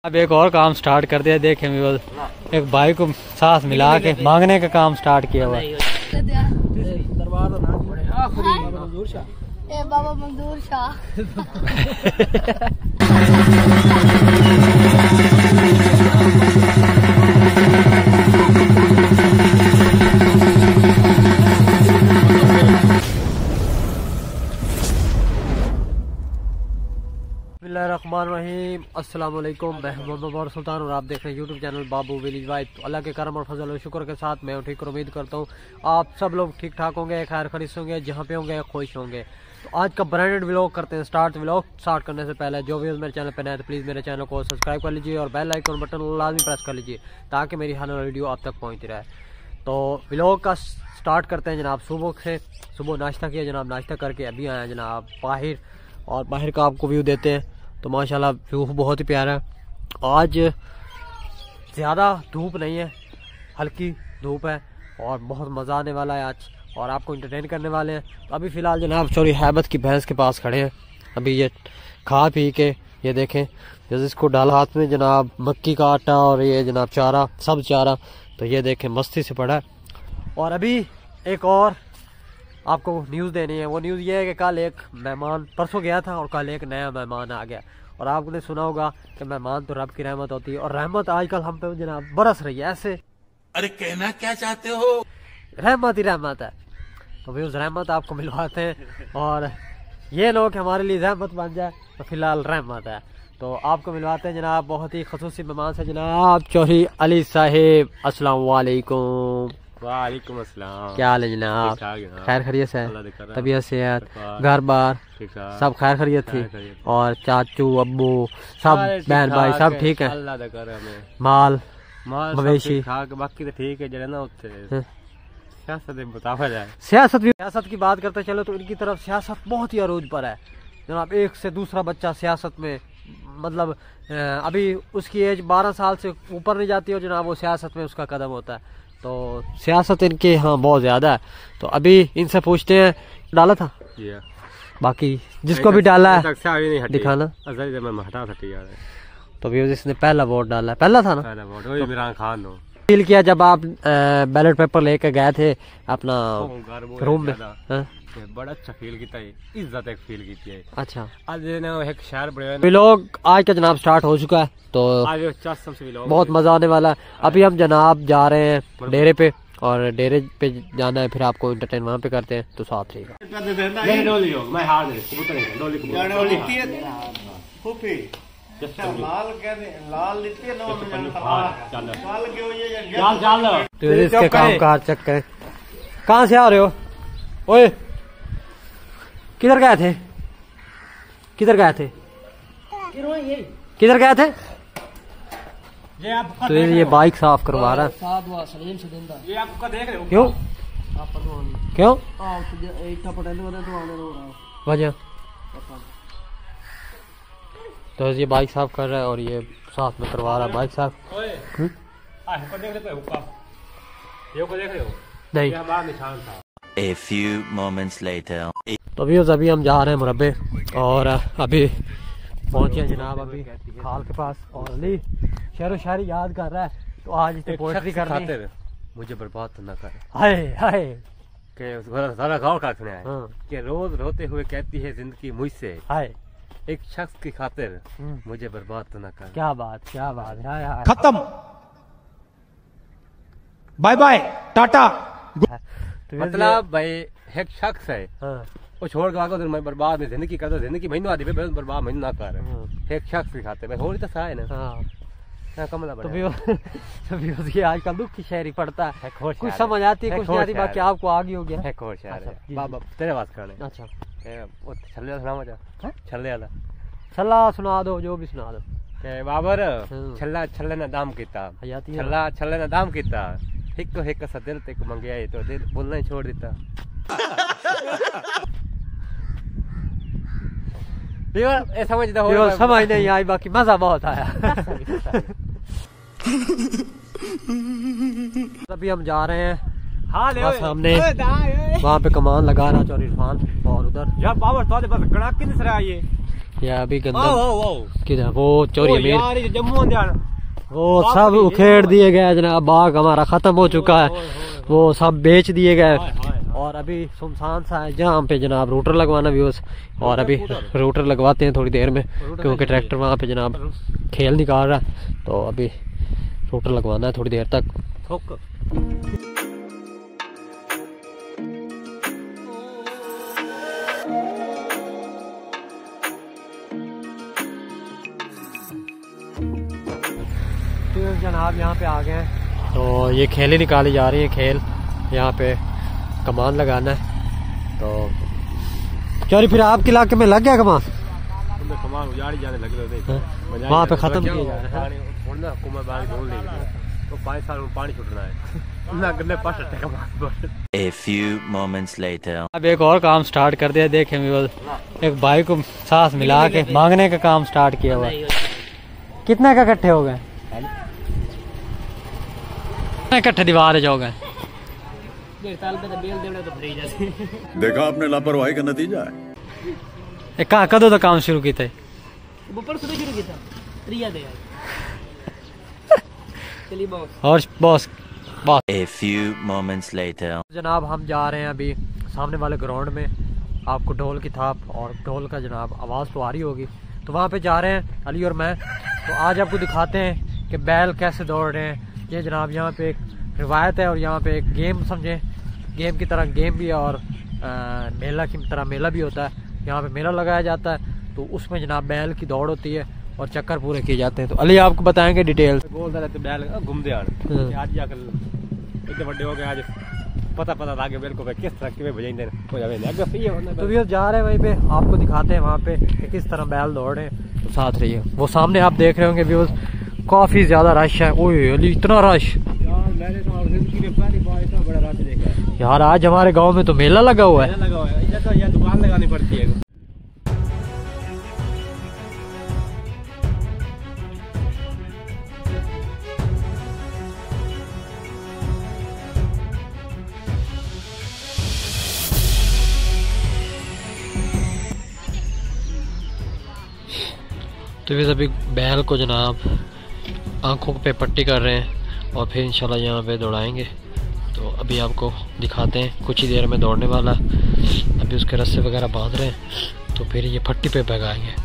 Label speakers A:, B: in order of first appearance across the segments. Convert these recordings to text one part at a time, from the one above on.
A: अब एक और काम स्टार्ट कर दिया। देखें एक भाई को साथ मिला के मांगने का काम स्टार्ट किया हुआ।
B: बाबा मंजूर शाह।
A: बिस्मिल्लाहिर्रहमानिर्रहीम। अस्सलाम वालेकुम। मैं मोहम्मद सुल्तान और आप देख रहे हैं YouTube channel Babu village vibe. तो अल्लाह के करम और फजल और शुक्र के साथ मैं ठीक और उम्मीद करता हूँ आप सब लोग ठीक ठाक होंगे, खैर खरीस होंगे, जहाँ पे होंगे खुश होंगे। तो आज का ब्रांडेड व्लॉग करते हैं स्टार्ट। व्लॉग स्टार्ट करने से पहले जो भी मेरे चैनल पर नए तो प्लीज़ मेरे चैनल को सब्सक्राइब कर लीजिए और बेल आइकन बटन लाजमी प्रेस कर लीजिए ताकि मेरी हर वीडियो आप तक पहुँचती रहे। तो व्लॉग का स्टार्ट करते हैं जनाब। सुबह नाश्ता किया जनाब, नाश्ता करके अभी आए हैं जनाब बाहर, और बाहर का आपको व्यू देते हैं। तो माशाल्लाह व्यू बहुत ही प्यारा है। आज ज़्यादा धूप नहीं है, हल्की धूप है और बहुत मज़ा आने वाला है आज, और आपको इंटरटेन करने वाले हैं। तो अभी फ़िलहाल जनाब चोरी हैबत की भैंस के पास खड़े हैं। अभी ये खा पी के ये देखें जैसे इसको डाला हाथ में जनाब मक्की का आटा और ये जनाब चारा, सब चारा। तो ये देखें मस्ती से पड़ा है। और अभी एक और आपको न्यूज़ देनी है। वो न्यूज़ ये है कि कल एक मेहमान परसों गया था और कल एक नया मेहमान आ गया। और आपने सुना होगा कि मेहमान तो रब की रहमत होती है, और रहमत आजकल हम पे जनाब बरस रही है ऐसे। अरे कहना क्या चाहते हो? रहमत ही रहमत है। तो भी उस रहमत आपको मिलवाते हैं, और ये लोग हमारे लिए रहमत बन जाए तो फिलहाल रहमत है। तो आपको मिलवाते हैं जनाब बहुत ही खसूसी मेहमान से जनाब चौधरी अली साहिब। अस्सलाम वालेकुम।
C: वालेकुम अस्सलाम।
A: क्या हाल है जनाब? खैर खैरियत से? तबीयत सेहत घर बार सब खैर खैरियत थी? और चाचू अब्बू सब बहन भाई सब ठीक है?
C: अल्लाह दा कर हमें
A: माल
C: मवेशी बाकी तो ठीक है जरा ना उत्ते सियासत बतावा जाए।
A: सियासत की बात करते चलो तो इनकी तरफ सियासत बहुत ही अरूज पर है जनाब। एक से दूसरा बच्चा सियासत में, मतलब अभी उसकी एज 12 साल से ऊपर नहीं जाती हो जनाब, वो सियासत में उसका कदम होता है। तो सियासत इनके यहाँ बहुत ज़्यादा है। तो अभी इनसे पूछते हैं डाला था बाकी जिसको भी डाला है दिखाना। तो भी इसने पहला वोट डाला है, पहला था ना? पहला वोट वही इमरान खान हो। फील किया जब आप बैलेट पेपर लेकर गए थे अपना रूम में?
C: बड़ा अच्छा फील किया, इज्जत एक फील की है।
A: अच्छा
C: आज एक शहर बड़े
A: व्लॉग आज का जनाब स्टार्ट हो चुका है। तो बहुत मजा आने वाला है। अभी हम जनाब जा रहे हैं डेरे पे, और डेरे पे जाना है, फिर आपको इंटरटेन वहाँ पे करते हैं। तो साथ रहेगा। इसके काम काज चेक करें। कहाँ से आ रहे हो? ओए किधर गए थे? किधर गए थे? किधर गए थे? तो ये बाइक साफ करवा रहा है।
C: ये आपका देख रहे हो?
A: क्यों क्यों वजह? तो ये बाइक साफ कर रहा है और ये साथ में करवा रहा है बाइक साफ। नहीं।
D: A few moments later.
A: तो अभी हम जा रहे हैं मुरब्बे, और अभी पहुंचे जनाब अभी खाल के पास। और अली शेरो शायरी याद कर रहा है, तो आज इसे पोएट्री करनी है।
C: मुझे बर्बाद तो न करे।
A: हाय हाय
C: के उसको सारा गाँव काटने आए कि रोज रोते हुए कहती है जिंदगी मुझसे, हाय एक शख्स की खातिर मुझे बर्बाद तो न कर।
A: क्या बात है।
E: खत्म, बाय बाय टाटा।
A: तो
C: मतलब भाई एक शख्स है वो छोड़ के आगे मैं बर्बाद में जिंदगी करता, जिंदगी मैनू आती भाई बर्बाद मैनू ना कर। एक शख्स की खातिर भाई होली तो सा है ना कमला। तो भी उसकी आजकल दुख की शायरी पढ़ता है, कुछ समझ आती है कुछ नहीं आती, बाकी आपको आगे हो गया। एक और शायर है बाबा तेरे बात कर ले।
A: अच्छा
C: वो छल्ले सुना मुझे, छल्ले वाला
A: छल्ला सुना दो, जो भी सुना दो।
C: के बाबर छल्ला छल्ले ने दाम कीता, छल्ला छल्ले ने दाम कीता, एक सा दिल ते को मंगया तो दिल बोलना ही छोड़ देता। समझ नहीं आई, बाकी मजा बहुत आया।
A: अभी हम जा रहे हैं सामने, वहाँ पे कमान लगा रहा चौधरी इरफान, और उधर
C: यार पावर तो बस कड़ाके नहीं सरा ये
A: या अभी गंदम किधर वो चोरी अमीर वो सब उखेड़ दिए गए जनाब। बाग हमारा खत्म हो चुका है, वो सब बेच दिए गए और अभी सुनसान सा है जहाँ पे जनाब रूटर लगवाना भी और अभी रूटर लगवाते हैं थोड़ी देर में, क्योंकि ट्रैक्टर वहाँ पे जनाब खेल निकाल रहा है, तो अभी रूटर लगवाना है थोड़ी देर तक। जनाब यहाँ पे आ गए हैं, तो ये खेल ही निकाली जा रही है। खेल यहाँ पे कमान लगाना है, तो चोरी फिर आपके इलाके में लग गया कमान?
C: कमान उजाड़ी जाने लगे
A: वहाँ पे खत्म किया जा रहा है।
C: तो 5 साल में पानी छुटना है।
D: A few moments later.
A: अब एक और काम स्टार्ट कर दिया, देखें एक भाई को सांस मिला के मांगने का काम स्टार्ट किया हुआ। कितने का इकट्ठे हो गए? इकट्ठे दीवार जो गए।
B: देखा आपने लापरवाही का नतीजा है।
A: कहाँ कदों तो काम शुरू किया? और boss
D: A few moments later.
A: जनाब हम जा रहे हैं अभी सामने वाले ग्राउंड में। आपको ढोल की थाप और ढोल का जनाब आवाज़ तो आ रही होगी, तो वहाँ पे जा रहे हैं अली और मैं। तो आज आपको दिखाते हैं कि बैल कैसे दौड़ रहे हैं। ये जनाब यहाँ पे एक रिवायत है और यहाँ पे एक गेम समझे, गेम की तरह गेम भी है और मेला की तरह मेला भी होता है। यहाँ पे मेला लगाया जाता है, तो उसमें जनाब बैल की दौड़ होती है और चक्कर पूरे किए जाते हैं। तो अली आपको बताएंगे डिटेल।
C: बैल घूमते आज जाकर इतने बड़े हो गए, आज पता लागे बैल को किस तरह के बजाइंदे
A: तो भी जा रहे हैं वहीं पे, आपको दिखाते हैं वहाँ पे कि किस तरह बैल दौड़ रहे हैं। तो साथ रहिए। वो सामने आप देख रहे होंगे व्यूज, काफी ज्यादा रश है। ओए अली इतना रश यार, आज हमारे गांव में तो मेला लगा हुआ है।
C: दुकान लगानी पड़ती है।
A: तो फिर अभी बैल को जनाब आंखों पे पट्टी कर रहे हैं और फिर इंशाल्लाह यहाँ पे दौड़ाएंगे। तो अभी आपको दिखाते हैं, कुछ ही देर में दौड़ने वाला। अभी उसके रस्से वगैरह बांध रहे हैं, तो फिर ये पट्टी पे भगाएंगे।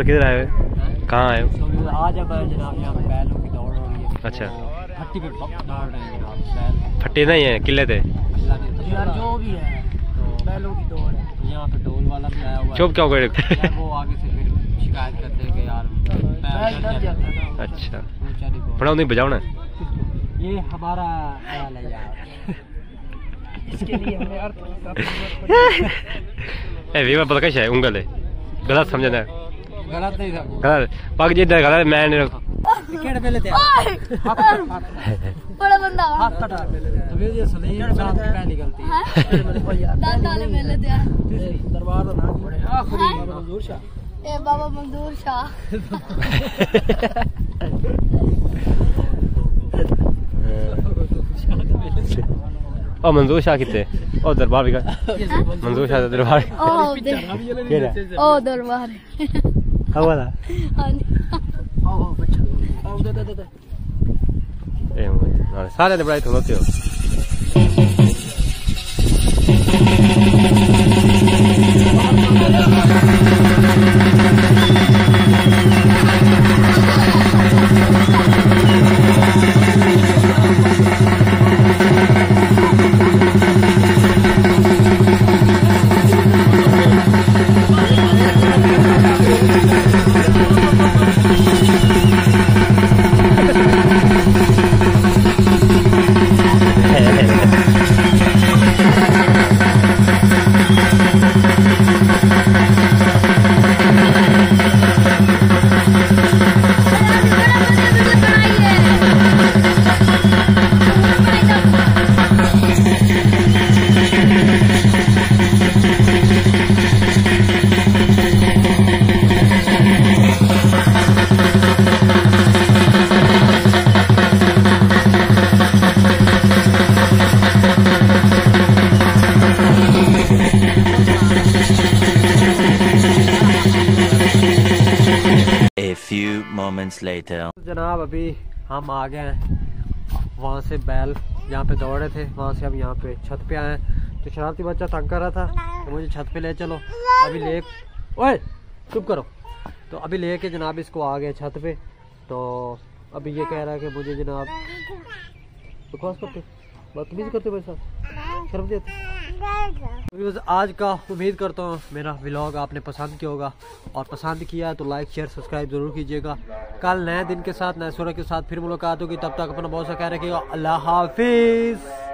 C: किधर आए हो? कहाँ आए हो?
A: आज अब जनाब यहाँ पे बैलों की दौड़ हो रही है।
C: अच्छा,
A: फट्टी पे दौड़ रहे हैं जनाब बैल।
C: फट्टे नहीं है, किले थे।
A: यार जो भी है बैलों की दौड़ है। यहाँ पे ढोल वाला भी आया हुआ है।
C: चुप क्या हो गए?
A: वो आगे से फिर शिकायत करते हैं कि यार बैल डर जाता है।
C: अच्छा,
A: ऊंचा नहीं बोल।
C: बड़ा नहीं बजाओ ना।
A: ये हमारा बैल है यार। इसके लिए हमने अर्थ
C: ए वीवा पता कैसे है? उंगल है, गलत समझना है।
A: गलत नहीं था।
C: गलत पाक जी इधर गलत मैं नहीं।
A: केड़ पहले थे
F: बड़ा बंदा
A: हाथ कटा तो फिर ये सलीम साहब की पहली गलती है।
F: दांत वाले मेले थे
A: दरबार का नाम पड़े आखिरी बाबा मंजूर शाह।
F: ए बाबा मंजूर शाह।
C: ओ मंजूर शाह कितने? ओ दरबार भी का मंजूर शाह दरबार।
F: ओ दरबार
C: हवा था।
F: हां
A: आओ बच्चा आओ दे
C: ए सारे ने बड़ा थोड़ा थियो।
D: A few moments later.
A: जनाब अभी हम आ गए हैं वहाँ से बैल जहाँ पे दौड़े थे, वहाँ से हम यहाँ पे छत पे आए हैं। तो शरारती बच्चा तंग कर रहा था तो मुझे छत पे ले चलो। अभी ले ओए चुप करो। तो अभी लेके जनाब इसको आ गए छत पे। तो अभी ये कह रहा है कि मुझे जनाब बकवास करते बदतमीजी करते मेरे साथ, शर्म नहीं आती। आज का उम्मीद करता हूँ मेरा व्लॉग आपने पसंद किया होगा, और पसंद किया तो लाइक शेयर सब्सक्राइब जरूर कीजिएगा। कल नए दिन के साथ नए सूरत के साथ फिर मुलाकात होगी। तब तक अपना बहुत सा ख्याल रखिएगा। अल्लाह हाफिज़।